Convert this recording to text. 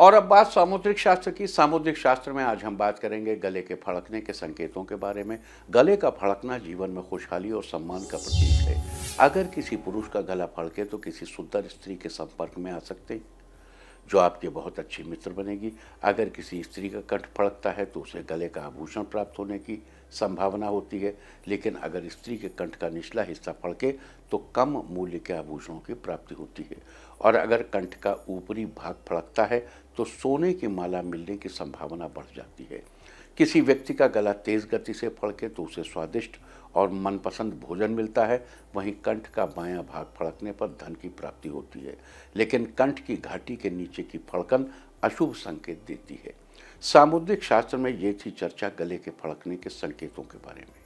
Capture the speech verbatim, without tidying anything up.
और अब बात सामुद्रिक शास्त्र की। सामुद्रिक शास्त्र में आज हम बात करेंगे गले के फड़कने के संकेतों के बारे में। गले का फड़कना जीवन में खुशहाली और सम्मान का प्रतीक है। अगर किसी पुरुष का गला फड़के तो किसी सुंदर स्त्री के संपर्क में आ सकते हैं, जो आपके बहुत अच्छी मित्र बनेगी। अगर किसी स्त्री का कंठ फड़कता है तो उसे गले का आभूषण प्राप्त होने की संभावना होती है, लेकिन अगर स्त्री के कंठ का निचला हिस्सा फड़के तो कम मूल्य के आभूषणों की प्राप्ति होती है। और अगर कंठ का ऊपरी भाग फड़कता है तो सोने की माला मिलने की संभावना बढ़ जाती है। किसी व्यक्ति का गला तेज गति से फड़के तो उसे स्वादिष्ट और मनपसंद भोजन मिलता है। वहीं कंठ का बायां भाग फड़कने पर धन की प्राप्ति होती है, लेकिन कंठ की घाटी के नीचे की फड़कन अशुभ संकेत देती है। सामुद्रिक शास्त्र में ये थी चर्चा गले के फड़कने के संकेतों के बारे में।